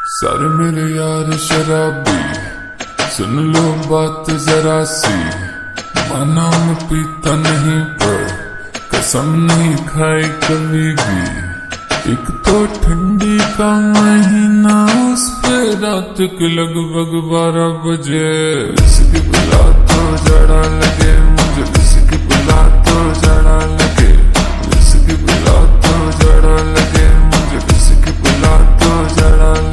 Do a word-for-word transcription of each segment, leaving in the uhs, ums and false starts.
सारे मेरे यार शराबी, सुन लो बात जरा सी। माना मैं पीता नहीं पर कसम नहीं खाई कभी भी। एक तो ठंडी का महीना, उस पे रात के लगभग बारह बजे। इसकी बुला तो जड़ा लगे मुझे, इसकी बुला तो जड़ा लगे, इसकी बुला तो जड़ा लगे मुझे, इसकी बुला तो जड़ा लगे।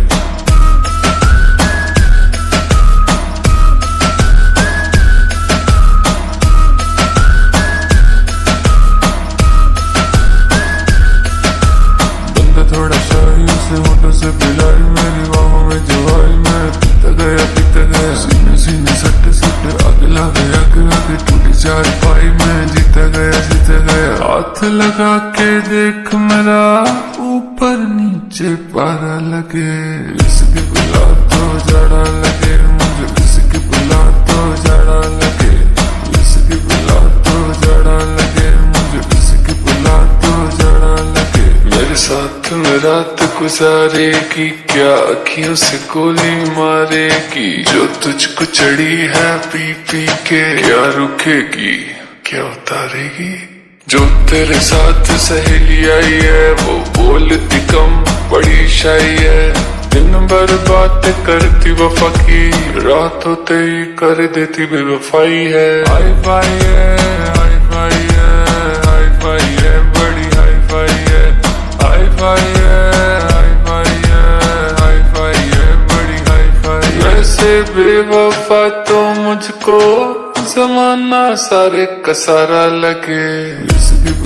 थोड़ा शाही से होठों से पिलाई, मेरी बाहों में जो आई, मैं पीता गया पीता गया। सीने सीने सट सट आग लगे आग लगे, टूटी चार पाई मैं जीता गया जीता गया। हाथ लगा के देख मेरा ऊपर नीचे पारा लगे। इसकी बुला तो जड़ा लगे मुझे, इसकी बुला तो जड़ा लगे, इसकी बुला तो जड़ा लगे मुझे, इसकी बुला तो जड़ा लगे। मेरे साथ में रात गुजारेगी क्या, अखियों से गोली मारेगी। जो तुझको चढ़ी है पी पी के, क्या रुकेगी क्या उतारेगी। जो तेरे साथ सहेली आई है वो बोलती कम बड़ी शाई है। दिन भर बात करती वफा की, रात होते ही कर देती बेवफाई है। हाई फाई है हाई फाई है हाई फाई है, बड़ी हाई फाई है। हाई फाई है हाई फाई है हाई फाई है, बड़ी हाई फाई है। वैसे बेवफा तो मुझको जमाना सारे का सारा लगे। इसकी